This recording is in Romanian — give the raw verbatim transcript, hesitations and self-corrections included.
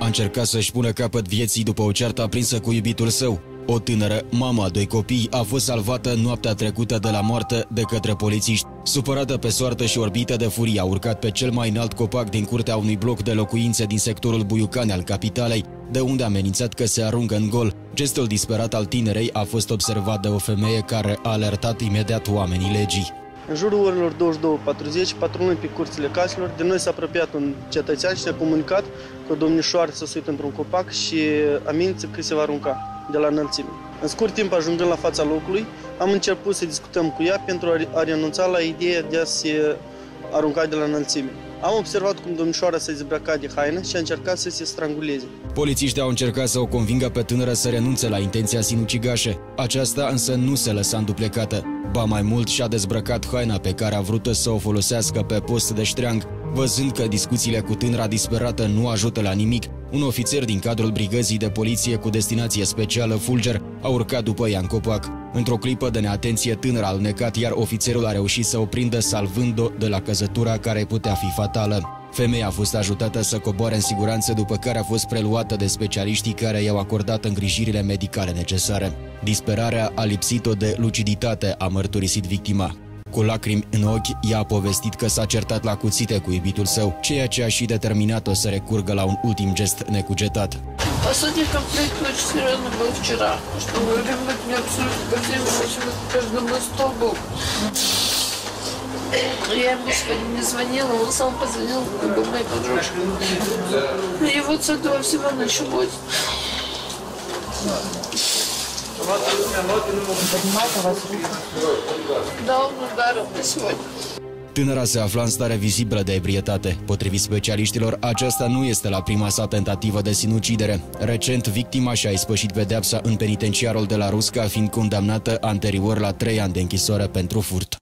A încercat să-și pună capăt vieții după o ceartă aprinsă cu iubitul său. O tânără, mama a doi copii, a fost salvată noaptea trecută de la moarte de către polițiști. Supărată pe soartă și orbită de furie, a urcat pe cel mai înalt copac din curtea unui bloc de locuințe din sectorul Buiucani al capitalei, de unde a amenințat că se aruncă în gol. Gestul disperat al tinerei a fost observat de o femeie care a alertat imediat oamenii legii. În jurul orelor douăzeci și două patruzeci, patrulând pe curțile caselor, de noi s-a apropiat un cetățean și ne-a comunicat că o domnișoară s-a suit într-un copac și amenință că se va arunca de la înălțime. În scurt timp, ajungând la fața locului, am început să discutăm cu ea pentru a renunța la ideea de a se arunca de la înălțime. Am observat cum domnișoara s-a dezbrăcat de haină și a încercat să se stranguleze. Polițiștii au încercat să o convingă pe tânără să renunțe la intenția sinucigașă. Aceasta însă nu se lăsa înduplecată. Ba mai mult, și-a dezbrăcat haina pe care a vrut să o folosească pe post de ștreang. Văzând că discuțiile cu tânăra disperată nu ajută la nimic, un ofițer din cadrul brigăzii de poliție cu destinație specială Fulger a urcat după ea în copac. Într-o clipă de neatenție, tânăra a alunecat, iar ofițerul a reușit să o prindă, salvând-o de la căzătura care putea fi fatală. Femeia a fost ajutată să coboare în siguranță, după care a fost preluată de specialiștii care i-au acordat îngrijirile medicale necesare. Disperarea a lipsit-o de luciditate, a mărturisit victima. Cu lacrimi în ochi, ea a povestit că s-a certat la cuțite cu iubitul său, ceea ce a și determinat-o să recurgă la un ultim gest necugetat. Последний комплект очень серьезно был вчера, что ребенок мне абсолютно ко всем почему-то каждому столбу. Я ему сегодня не звонила, он сам позвонил как бы моей подружке. И вот с этого всего началось. Да, он ударил меня сегодня. Tânăra se afla în stare vizibilă de ebrietate. Potrivit specialiștilor, aceasta nu este la prima sa tentativă de sinucidere. Recent, victima și-a ispășit pedeapsa în penitenciarul de la Rusca, fiind condamnată anterior la trei ani de închisoare pentru furt.